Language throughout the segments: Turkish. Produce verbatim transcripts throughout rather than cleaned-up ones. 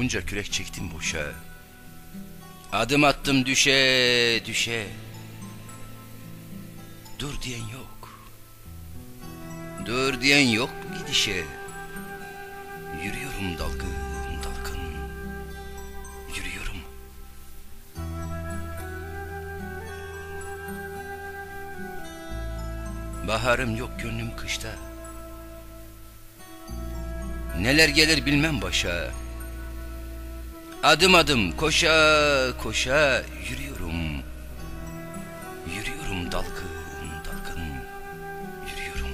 Bunca kürek çektim boşa. Adım attım düşe düşe. Dur diyen yok. Dur diyen yok bu gidişe. Yürüyorum dalgın dalgın. Yürüyorum. Baharım yok gönlüm kışta. Neler gelir bilmem başa. Adım adım koşa koşa yürüyorum. Yürüyorum dalgın dalgın. Yürüyorum.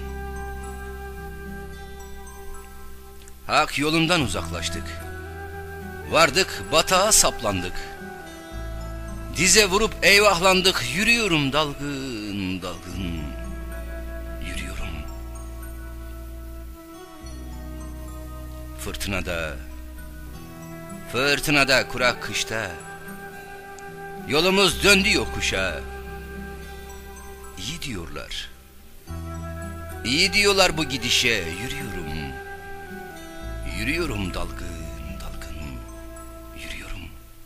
Hak yolundan uzaklaştık. Vardık batağa saplandık. Dize vurup eyvahlandık. Yürüyorum dalgın dalgın. Yürüyorum. Fırtınada, fırtınada kurak kışta. Yolumuz döndü yokuşa. İyi diyorlar. İyi diyorlar bu gidişe. Yürüyorum. Yürüyorum dalgın dalgın. Yürüyorum.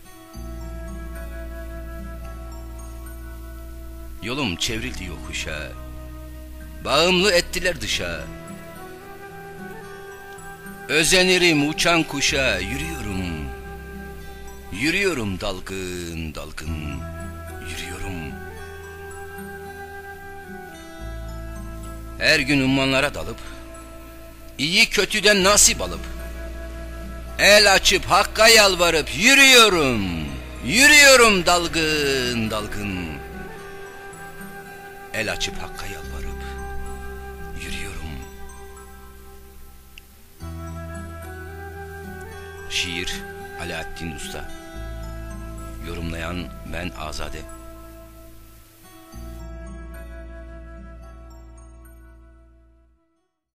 Yolum çevrildi yokuşa. Bağımlı ettiler dışa. Özenirim uçan kuşa. Yürüyorum. Yürüyorum dalgın dalgın. Yürüyorum. Her gün ummanlara dalıp, iyi kötüden nasip alıp, el açıp hakka yalvarıp yürüyorum. Yürüyorum dalgın dalgın. El açıp hakka yalvarıp yürüyorum. Şiir Alaaddin Usta. Yorumlayan ben Azade.